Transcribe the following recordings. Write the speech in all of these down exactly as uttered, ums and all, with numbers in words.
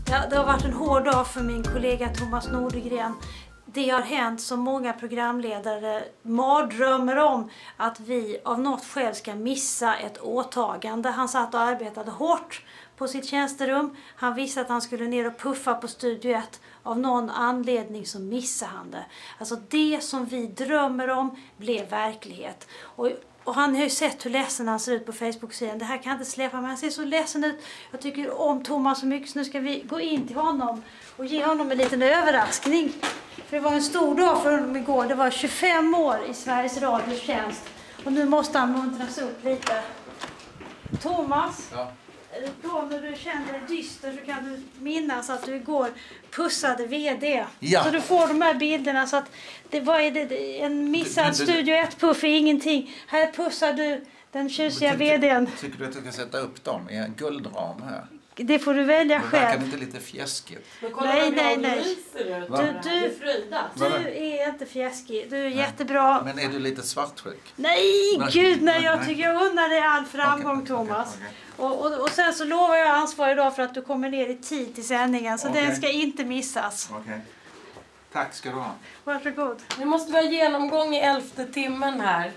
Ja, det har varit en hård dag för min kollega Thomas Nordegren. Det har hänt som många programledare mardrömmer om, att vi av något skäl ska missa ett åtagande. Han satt och arbetade hårt på sitt tjänsterum. Han visste att han skulle ner och puffa på Studio ett. Av någon anledning så missade han det. Alltså det som vi drömmer om blev verklighet. Och Och han har ju sett hur ledsen han ser ut på Facebook-sidan. Det här kan jag inte släppa, men han ser så ledsen ut. Jag tycker om Thomas så mycket, så nu ska vi gå in till honom och ge honom en liten överraskning. För det var en stor dag för honom igår. Det var tjugofem år i Sveriges Radios tjänst. Och nu måste han muntras upp lite. Thomas, ja. Då när du känner dig dyster så kan du minnas att du igår pussade vd. Ja. Så du får de här bilderna, så att det var det, en missad du, du, Studio ett-puff är ingenting. Här pussar du den tjusiga tycker, vdn. Tycker du att du ska sätta upp dem i en guldram här? Det får du välja det själv. Verkar inte lite fjäskigt? Nej, nej, nej. Du, du, du är inte fjäskig. Du är nej. jättebra. Men är du lite svartsjuk? Nej, nej. gud nej. Jag nej. tycker jag undrar dig all framgång, okay, Thomas. Okay, okay. Och, och, och sen så lovar jag ansvar idag för att du kommer ner i tid till sändningen. Så okay. Den ska inte missas. Okay. Tack ska du ha. Varsågod. Nu måste vi ha genomgång i elfte timmen här.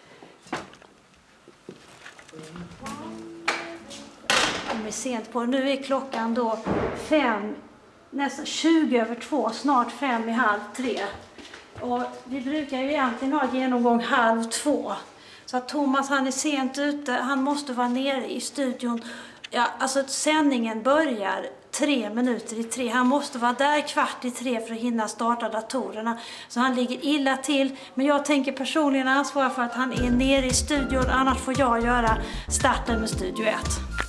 De är sent på. Nu är klockan då fem, nästan tjugo över två, snart fem i halv tre. Och vi brukar ju egentligen ha genomgång halv två. Så att Thomas, han är sent ute, han måste vara nere i studion. Ja, alltså sändningen börjar tre minuter i tre. Han måste vara där kvart i tre för att hinna starta datorerna. Så han ligger illa till. Men jag tänker personligen ansvara för att han är nere i studion, annars får jag göra starten med Studio ett.